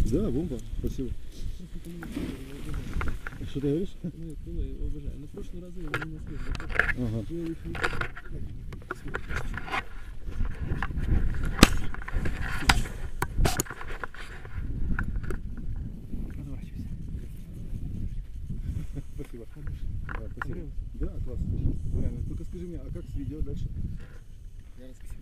Да, бомба. Спасибо. Что ты говоришь? Нет, было, я его обожаю. Но в прошлый раз я его не успел. Ага. Разворачивайся. Спасибо. Да, спасибо. Да, классно. Реально. Только скажи мне, а как с видео дальше? Я расписываю.